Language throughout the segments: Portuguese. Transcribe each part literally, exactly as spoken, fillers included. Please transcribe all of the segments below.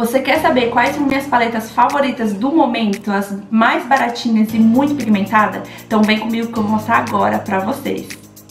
Você quer saber quais são minhas paletas favoritas do momento, as mais baratinhas e muito pigmentadas? Então vem comigo que eu vou mostrar agora pra vocês.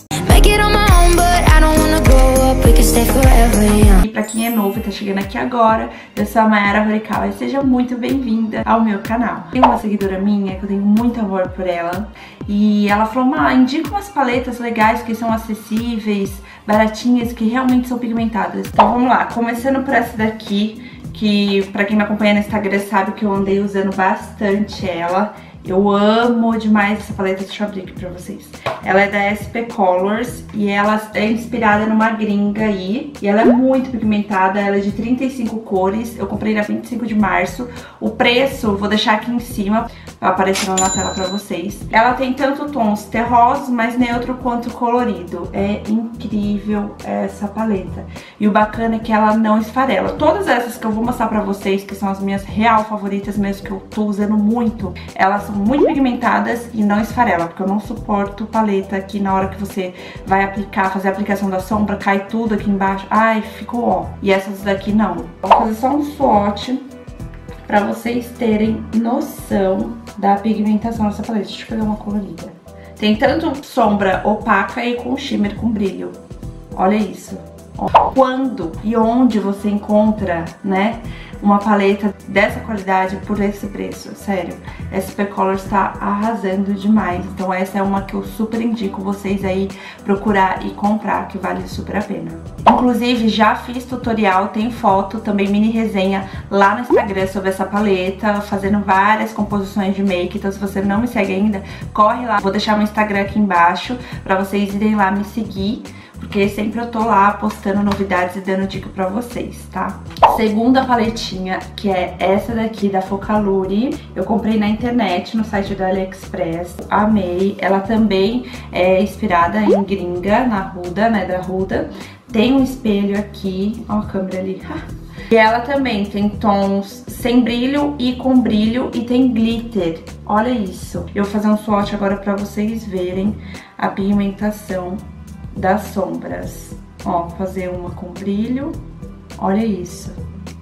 E pra quem é novo e tá chegando aqui agora, eu sou a Mayara Horikawa e seja muito bem-vinda ao meu canal. Tem uma seguidora minha que eu tenho muito amor por ela e ela falou, ah, indica umas paletas legais que são acessíveis, baratinhas, que realmente são pigmentadas. Então vamos lá, começando por essa daqui, que pra quem me acompanha no Instagram sabe que eu andei usando bastante ela. Eu amo demais essa paleta, deixa eu abrir aqui pra vocês. Ela é da S P Colors e ela é inspirada numa gringa aí. E ela é muito pigmentada, ela é de trinta e cinco cores. Eu comprei na vinte e cinco de março. O preço, vou deixar aqui em cima, aparecendo na tela pra vocês. Ela tem tanto tons terrosos, mais neutro quanto colorido. É incrível essa paleta. E o bacana é que ela não esfarela. Todas essas que eu vou mostrar pra vocês, que são as minhas real favoritas mesmo, que eu tô usando muito, elas são muito pigmentadas e não esfarela, porque eu não suporto paleta que na hora que você vai aplicar, fazer a aplicação da sombra, cai tudo aqui embaixo. Ai, ficou ó. E essas daqui não. Vou fazer só um swatch pra vocês terem noção da pigmentação dessa paleta. Deixa eu pegar uma colorida. Tem tanto sombra opaca e com shimmer, com brilho. Olha isso. Ó. Quando e onde você encontra, né, uma paleta dessa qualidade por esse preço? Sério, S P Colors tá arrasando demais. Então essa é uma que eu super indico vocês aí procurar e comprar, que vale super a pena. Inclusive já fiz tutorial, tem foto, também mini resenha lá no Instagram sobre essa paleta, fazendo várias composições de make. Então se você não me segue ainda, corre lá. Vou deixar meu Instagram aqui embaixo pra vocês irem lá me seguir, porque sempre eu tô lá postando novidades e dando dica pra vocês, tá? Segunda paletinha, que é essa daqui da Focalure. Eu comprei na internet, no site do AliExpress. Amei. Ela também é inspirada em gringa, na Huda, né, da Huda. Tem um espelho aqui, ó a câmera ali. E ela também tem tons sem brilho e com brilho e tem glitter. Olha isso. Eu vou fazer um swatch agora pra vocês verem a pigmentação das sombras. Ó, fazer uma com brilho. Olha isso.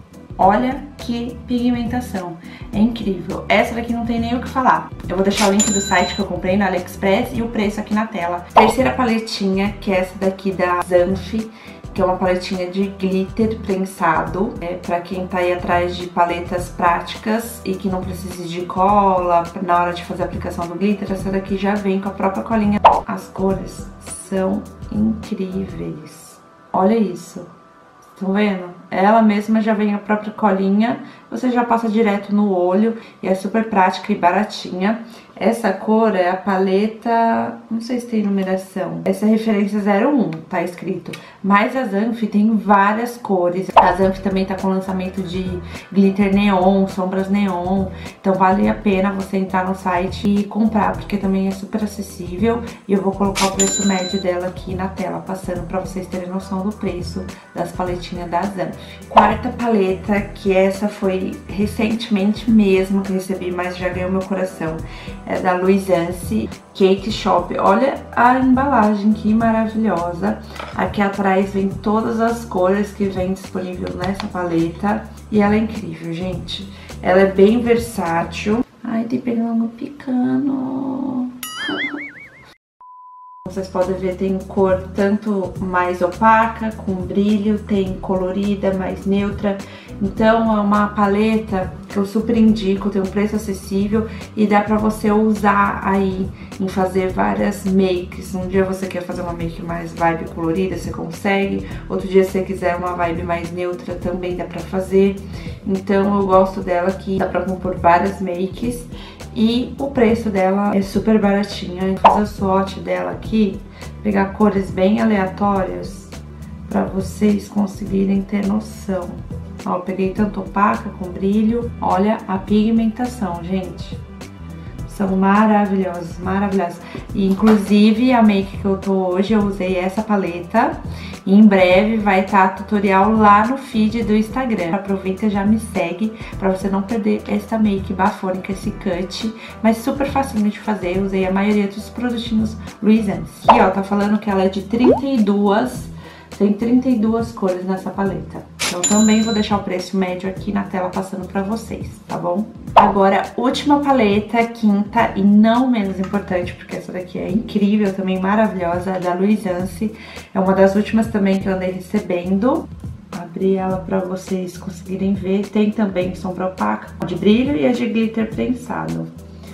Olha que pigmentação. É incrível. Essa daqui não tem nem o que falar. Eu vou deixar o link do site que eu comprei na AliExpress e o preço aqui na tela. Terceira paletinha, que é essa daqui da Zanf, que é uma paletinha de glitter prensado. É pra quem tá aí atrás de paletas práticas e que não precise de cola na hora de fazer a aplicação do glitter. Essa daqui já vem com a própria colinha. As cores são incríveis. Olha isso. Estão vendo? Ela mesma já vem a própria colinha, você já passa direto no olho e é super prática e baratinha. Essa cor é a paleta, não sei se tem numeração, essa é referência zero um, tá escrito. Mas a Zanf tem várias cores. A Zanf também tá com lançamento de glitter neon, sombras neon. Então vale a pena você entrar no site e comprar, porque também é super acessível. E eu vou colocar o preço médio dela aqui na tela, passando pra vocês terem noção do preço das paletinhas da Zanf. Quarta paleta, que essa foi recentemente mesmo que eu recebi, mas já ganhou meu coração. É da Luisance Cake Shop. Olha a embalagem, que maravilhosa. Aqui atrás vem todas as cores que vem disponível nessa paleta. E ela é incrível, gente. Ela é bem versátil. Ai, tem pernilongo picando. Vocês podem ver, tem cor tanto mais opaca, com brilho, tem colorida, mais neutra. Então é uma paleta que eu super indico, tem um preço acessível e dá pra você usar aí em fazer várias makes. Um dia você quer fazer uma make mais vibe colorida, você consegue. Outro dia se você quiser uma vibe mais neutra, também dá pra fazer. Então eu gosto dela, que dá pra compor várias makes. E o preço dela é super baratinho. Eu vou fazer o swatch dela aqui, pegar cores bem aleatórias pra vocês conseguirem ter noção. Ó, eu peguei tanto opaca com brilho. Olha a pigmentação, gente. São maravilhosas, maravilhosas. E inclusive a make que eu tô hoje, eu usei essa paleta. E em breve vai estar tutorial lá no feed do Instagram. Aproveita e já me segue pra você não perder essa make bafônica, esse cut. Mas super facinho de fazer, eu usei a maioria dos produtinhos Luisance. E ó, tá falando que ela é de trinta e duas, tem trinta e duas cores nessa paleta. Então Então também vou deixar o preço médio aqui na tela passando pra vocês, tá bom? Agora, última paleta, quinta e não menos importante, porque essa daqui é incrível, também maravilhosa, é da Luisance. É uma das últimas também que eu andei recebendo. Abri ela pra vocês conseguirem ver. Tem também sombra opaca de brilho e a de glitter prensado.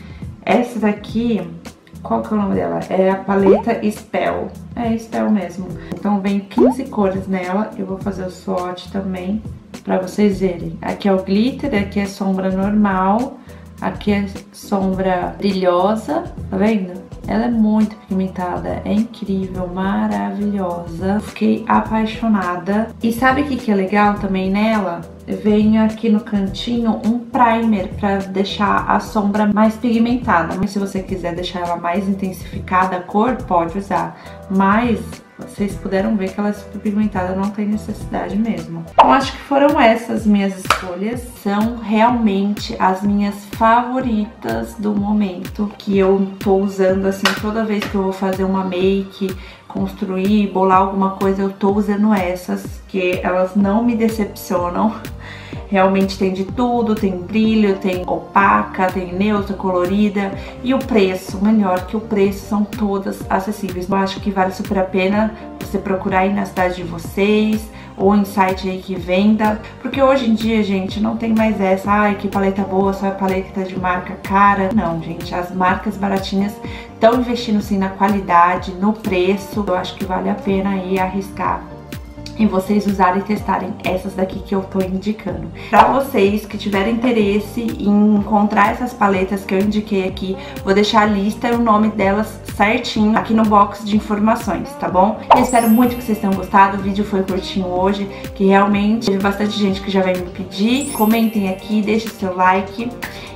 Essa daqui, qual que é o nome dela? É a paleta Spell. É Spell mesmo. Então vem quinze cores nela. Eu vou fazer o swatch também pra vocês verem. Aqui é o glitter, aqui é sombra normal, aqui é sombra brilhosa, tá vendo? Ela é muito pigmentada, é incrível, maravilhosa. Fiquei apaixonada. E sabe o que que é legal também nela? Vem aqui no cantinho um primer pra deixar a sombra mais pigmentada. Mas se você quiser deixar ela mais intensificada a cor, pode usar. Mas vocês puderam ver que ela é super pigmentada, não tem necessidade mesmo. Então acho que foram essas minhas escolhas. São realmente as minhas favoritas do momento, que eu tô usando assim toda vez que eu vou fazer uma make, construir, bolar alguma coisa, eu tô usando essas, que elas não me decepcionam. Realmente tem de tudo, tem brilho, tem opaca, tem neutra, colorida. E o preço, melhor que o preço, são todas acessíveis. Eu acho que vale super a pena você procurar aí na cidade de vocês, ou em site aí que venda. Porque hoje em dia, gente, não tem mais essa, ai, que paleta boa, só é paleta de marca cara. Não, gente, as marcas baratinhas estão investindo sim na qualidade, no preço. Eu acho que vale a pena aí arriscar em vocês usarem e testarem essas daqui que eu tô indicando. Pra vocês que tiverem interesse em encontrar essas paletas que eu indiquei aqui, vou deixar a lista e o nome delas certinho aqui no box de informações, tá bom? Eu espero muito que vocês tenham gostado, o vídeo foi curtinho hoje, que realmente teve bastante gente que já veio me pedir. Comentem aqui, deixe seu like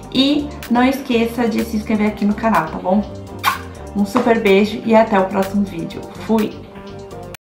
e não esqueça de se inscrever aqui no canal, tá bom? Um super beijo e até o próximo vídeo. Fui!